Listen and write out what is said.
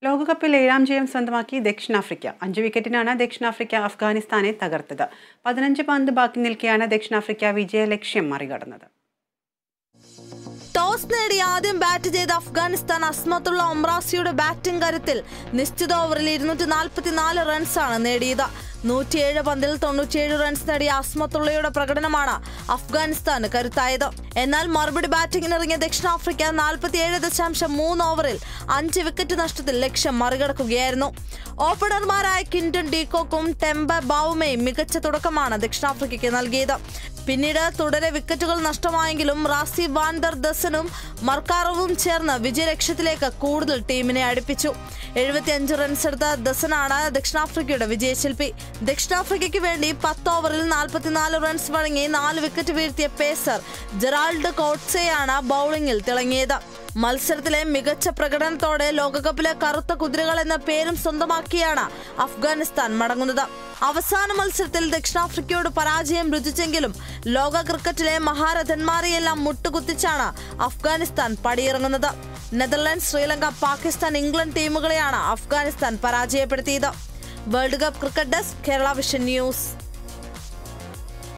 ലോകകപ്പിൽ 7ാം ജയം സ്വന്തമാക്കി ദക്ഷിണാഫ്രിക്ക. 5 വിക്കറ്റിനാണ് ദക്ഷിണാഫ്രിക്ക അഫ്ഗാനിസ്ഥാനെ തകർത്തത്. 15 പന്ത് ബാക്കി നിൽക്കെയാണ് ദക്ഷിണാഫ്രിക്ക വിജയലക്ഷ്യം മറികടന്നത്. ടോസ് നേടി ആദ്യം ബാറ്റ് ചെയ്ത അഫ്ഗാനിസ്ഥാൻ അസ്മത്തുള്ള ഒമ്രാസിയുടെ ബാറ്റിംഗ് കരുത്തിൽ നിശ്ചിത ഓവറിൽ 244 റൺസാണ് നേടിയത്. 107 പന്തിൽ 97 റൺസ് നേടിയ അസ്മത്തുള്ളയുടെ പ്രകടനമാണ് അഫ്ഗാനിസ്ഥാന് കരുത്തായത്. എന്നാൽ മറുപടി ബാറ്റിംഗിനിറങ്ങിയ ദക്ഷിണാഫ്രിക്ക 47.3 ഓവറിൽ 5 വിക്കറ്റ് നഷ്ടത്തിൽ ലക്ഷ്യം മറികടക്കുകയായിരുന്നു. ഓപ്പണർമാരായ കിൻടൺ ഡീകോക്കും ടെംബ ബൗമയും മികച്ച തുടക്കമാണ് ദക്ഷിണാഫ്രിക്കയ്ക്ക് നൽകിയത്. പിന്നീട് തുടരെ വിക്കറ്റുകൾ നഷ്ടമായെങ്കിലും റാസി വാൻ ഡർ ദസനും മർക്കാറോവും ചേർന്ന് വിജയലക്ഷ്യത്തിലേക്ക് കൂടുതൽ ടീമിനെ അടുപ്പിച്ചു. 75 റൺസ് എടുത്ത ദസനാണ് ദക്ഷിണാഫ്രിക്കയുടെ വിജയശില്പി. ദക്ഷിണാഫ്രിക്കയ്ക്ക് വേണ്ടി 10 ഓവറിൽ 44 റൺസ് വഴങ്ങി 4 വിക്കറ്റ് വീഴ്ത്തിയ പേസർ ജെറാൾഡ് കോട്സെയാണ് ബൌളിംഗിൽ തിളങ്ങിയത്. മത്സരത്തിലെ മികച്ച പ്രകടനത്തോടെ ലോകകപ്പിലെ കറുത്ത കുതിരകൾ എന്ന പേരും സ്വന്തമാക്കിയാണ് അഫ്ഗാനിസ്ഥാൻ മടങ്ങുന്നത്. അവസാന മത്സരത്തിൽ ദക്ഷിണാഫ്രിക്കയോട് പരാജയം രുചിച്ചെങ്കിലും ലോക ക്രിക്കറ്റിലെ മഹാരഥന്മാരെയെല്ലാം മുട്ടുകുത്തിച്ചാണ് അഫ്ഗാനിസ്ഥാൻ പടിയിറങ്ങുന്നത്. നെതർലൻഡ്സ്, ശ്രീലങ്ക, പാകിസ്ഥാൻ, ഇംഗ്ലണ്ട് ടീമുകളെയാണ് അഫ്ഗാനിസ്ഥാൻ പരാജയപ്പെടുത്തിയത്. World cup cricket desk, Kerala vision news.